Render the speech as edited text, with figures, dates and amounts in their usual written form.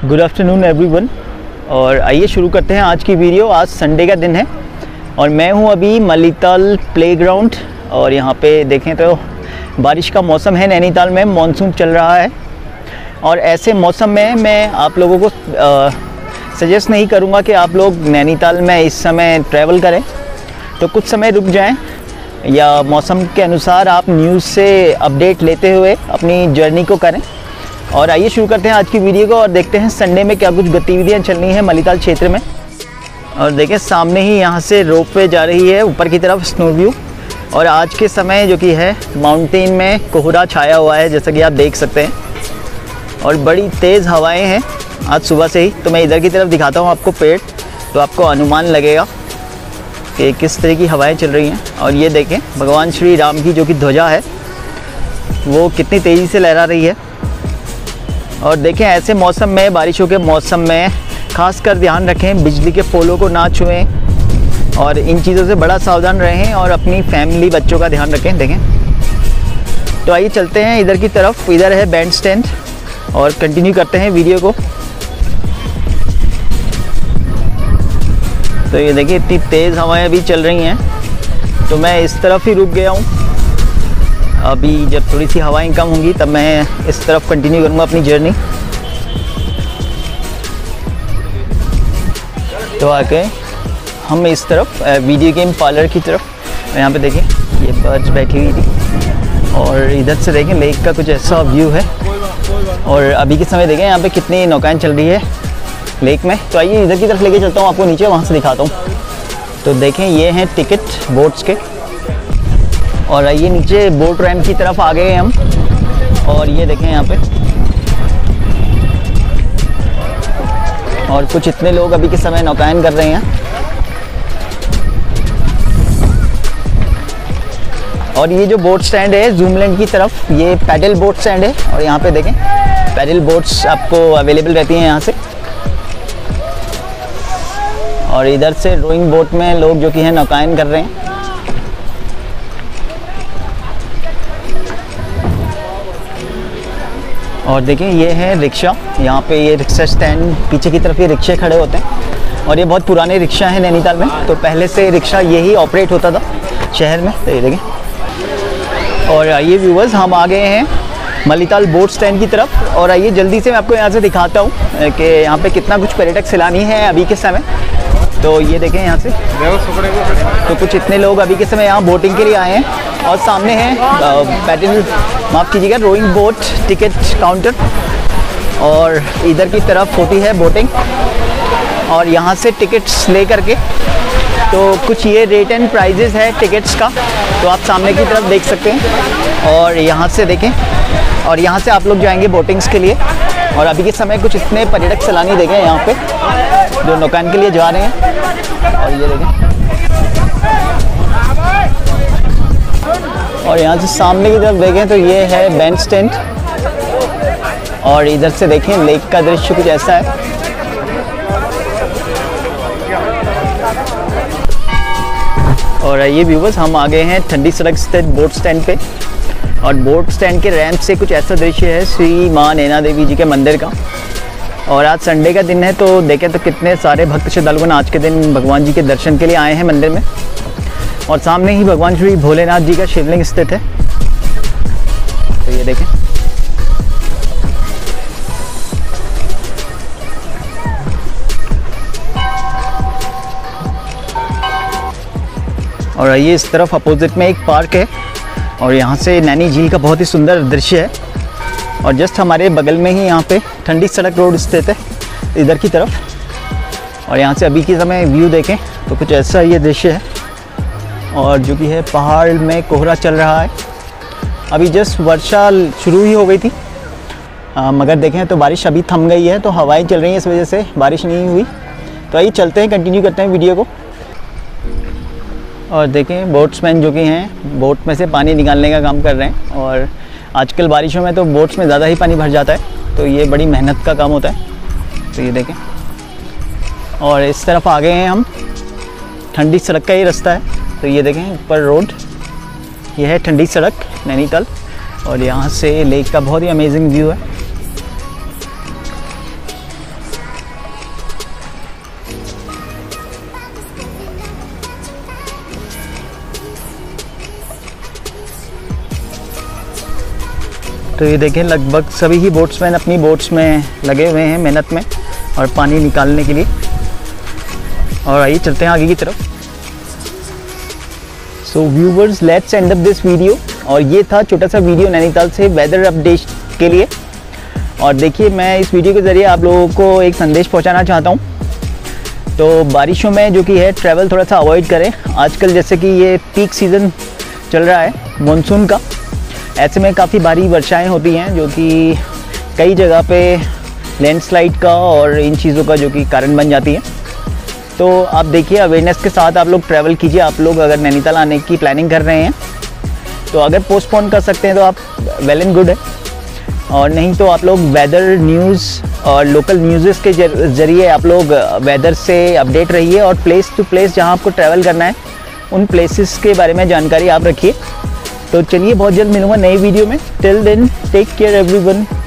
Good afternoon everyone. और आइए शुरू करते हैं आज की वीडियो। आज संडे का दिन है और मैं हूं अभी मलिताल प्लेग्राउंड और यहाँ पे देखें तो बारिश का मौसम है। नैनीताल में मॉनसून चल रहा है और ऐसे मौसम में मैं आप लोगों को सजेस्ट नहीं करूँगा कि आप लोग नैनीताल में इस समय ट्रैवल करें, तो कुछ समय रुक जाएं या मौसम के अनुसार आप न्यूज़ से अपडेट लेते हुए अपनी जर्नी को करें। और आइए शुरू करते हैं आज की वीडियो को और देखते हैं संडे में क्या कुछ गतिविधियां चल रही हैं मलिताल क्षेत्र में। और देखें सामने ही यहाँ से रोपवे जा रही है ऊपर की तरफ, स्नो व्यू। और आज के समय जो कि है माउंटेन में कोहरा छाया हुआ है जैसा कि आप देख सकते हैं और बड़ी तेज़ हवाएं हैं आज सुबह से ही। तो मैं इधर की तरफ दिखाता हूँ आपको पेड़, तो आपको अनुमान लगेगा कि किस तरह की हवाएं चल रही हैं। और ये देखें भगवान श्री राम की जो कि ध्वजा है वो कितनी तेज़ी से लहरा रही है। और देखें ऐसे मौसम में, बारिशों के मौसम में खासकर ध्यान रखें, बिजली के पोलों को ना छुएं और इन चीज़ों से बड़ा सावधान रहें और अपनी फैमिली बच्चों का ध्यान रखें। देखें तो आइए चलते हैं इधर की तरफ। इधर है बैंड स्टैंड और कंटिन्यू करते हैं वीडियो को। तो ये देखिए इतनी तेज़ हवाएं अभी चल रही हैं, तो मैं इस तरफ ही रुक गया हूँ। अभी जब थोड़ी सी हवाएं कम होंगी तब मैं इस तरफ कंटिन्यू करूँगा अपनी जर्नी। तो आके हम इस तरफ वीडियो गेम पार्लर की तरफ, यहाँ पे देखें ये बर्ड्स बैठी हुई थी और इधर से देखें लेक का कुछ ऐसा व्यू है। और अभी के समय देखें यहाँ पे कितनी नौकाएं चल रही है लेक में। तो आइए इधर की तरफ लेके चलता हूँ आपको नीचे, वहाँ से दिखाता हूँ। तो देखें ये हैं टिकट बोट्स के और आइए नीचे बोट रैम्प की तरफ आ गए हम। और ये देखें यहाँ पे और कुछ इतने लोग अभी के समय नौकायन कर रहे हैं। और ये जो बोट स्टैंड है जूमलैंड की तरफ, ये पैडल बोट स्टैंड है और यहाँ पे देखें पैडल बोट्स आपको अवेलेबल रहती हैं यहाँ से। और इधर से रोइंग बोट में लोग जो कि हैं नौकायन कर रहे हैं। और देखिए ये है रिक्शा, यहाँ पे ये रिक्शा स्टैंड पीछे की तरफ ये रिक्शे खड़े होते हैं और ये बहुत पुराने रिक्शा हैं नैनीताल में। तो पहले से रिक्शा यही ऑपरेट होता था शहर में। तो ये देखें। और आइए व्यूवर्स हम आ गए हैं मलिताल बोट स्टैंड की तरफ और आइए जल्दी से मैं आपको यहाँ से दिखाता हूँ कि यहाँ पे कितना कुछ पर्यटक सैलानी है अभी के समय। तो ये देखें यहाँ से तो कुछ इतने लोग अभी के समय यहाँ बोटिंग के लिए आए हैं। और सामने है पैडल, माफ़ कीजिएगा, रोइंग बोट टिकट काउंटर और इधर की तरफ होती है बोटिंग। और यहाँ से टिकट्स ले करके तो कुछ ये रेट एंड प्राइजेस है टिकट्स का, तो आप सामने की तरफ देख सकते हैं। और यहाँ से देखें और यहाँ से आप लोग जाएंगे बोटिंग्स के लिए। और अभी के समय कुछ इतने पर्यटक सैलानी देखें यहाँ पे जो नौकायन के लिए जा रहे हैं। और ये देखें और यहाँ से सामने की तरफ देखें तो ये है बैंड स्टैंड और इधर से देखें लेक का दृश्य कुछ ऐसा है। और ये व्यूवर्स हम आ गए हैं ठंडी सड़क स्थित बोट स्टैंड पे और बोट स्टैंड के रैंप से कुछ ऐसा दृश्य है श्री माँ नैना देवी जी के मंदिर का। और आज संडे का दिन है तो देखें तो कितने सारे भक्त श्रद्धालुगण आज के दिन भगवान जी के दर्शन के लिए आए हैं मंदिर में। और सामने ही भगवान श्री भोलेनाथ जी का शिवलिंग स्थित है। तो ये देखें और ये इस तरफ अपोजिट में एक पार्क है और यहाँ से नैनी झील का बहुत ही सुंदर दृश्य है। और जस्ट हमारे बगल में ही यहाँ पे ठंडी सड़क रोड स्थित है इधर की तरफ। और यहाँ से अभी के समय व्यू देखें तो कुछ ऐसा ये दृश्य है और जो कि है पहाड़ में कोहरा चल रहा है। अभी जस्ट वर्षा शुरू ही हो गई थी मगर देखें तो बारिश अभी थम गई है, तो हवाएं चल रही हैं, इस वजह से बारिश नहीं हुई। तो आइए चलते हैं, कंटिन्यू करते हैं वीडियो को। और देखें बोट्समैन जो कि हैं बोट में से पानी निकालने का काम कर रहे हैं। और आजकल बारिशों में तो बोट्स में ज़्यादा ही पानी भर जाता है, तो ये बड़ी मेहनत का काम होता है। तो ये देखें और इस तरफ आ गए हैं हम, ठंडी सड़क का ही रास्ता है। तो ये देखें ऊपर रोड, ये है ठंडी सड़क नैनीताल और यहाँ से लेक का बहुत ही अमेजिंग व्यू है। तो ये देखें लगभग सभी ही बोट्समैन अपनी बोट्स में लगे हुए हैं मेहनत में और पानी निकालने के लिए। और आइए चलते हैं आगे की तरफ। So viewers, let's end up this video. और ये था छोटा सा वीडियो नैनीताल से वेदर अपडेट के लिए। और देखिए, मैं इस वीडियो के ज़रिए आप लोगों को एक संदेश पहुंचाना चाहता हूं। तो बारिशों में जो कि है ट्रैवल थोड़ा सा अवॉइड करें। आजकल जैसे कि ये पीक सीज़न चल रहा है मानसून का, ऐसे में काफ़ी भारी वर्षाएं होती हैं जो कि कई जगह पे लैंडस्लाइड का और इन चीज़ों का जो कि कारण बन जाती हैं। तो आप देखिए, अवेयरनेस के साथ आप लोग ट्रैवल कीजिए। आप लोग अगर नैनीताल आने की प्लानिंग कर रहे हैं तो अगर पोस्टपोन कर सकते हैं तो आप वेल एंड गुड है, और नहीं तो आप लोग वेदर न्यूज़ और लोकल न्यूज़ के ज़रिए आप लोग वेदर से अपडेट रहिए। और प्लेस टू प्लेस जहां आपको ट्रैवल करना है उन प्लेसेस के बारे में जानकारी आप रखिए। तो चलिए, बहुत जल्द मिलूँगा नई वीडियो में। Till then take care everyone.